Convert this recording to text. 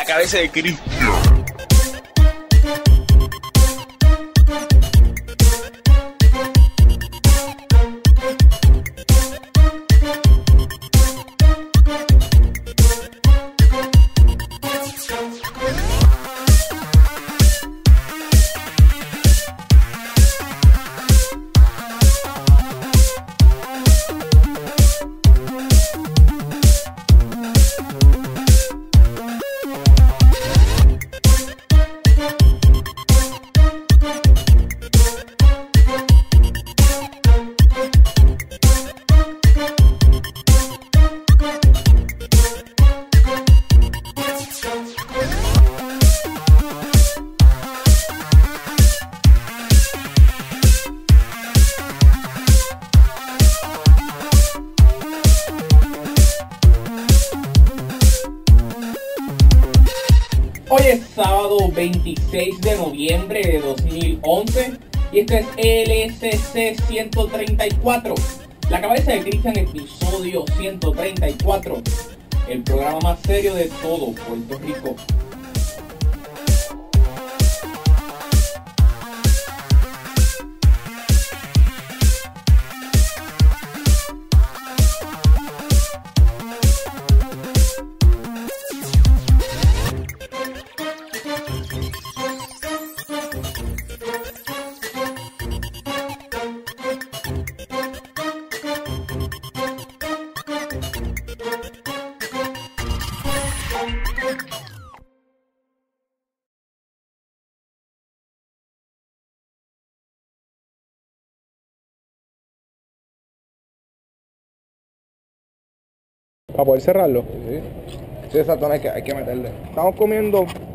la cabeza de Cristian. Hoy es sábado 26 de noviembre de 2011 y este es LSC 134, la cabeza de Cristian, episodio 134, el programa más serio de todo Puerto Rico. Para poder cerrarlo. Sí, exacto, hay que meterle. Estamos comiendo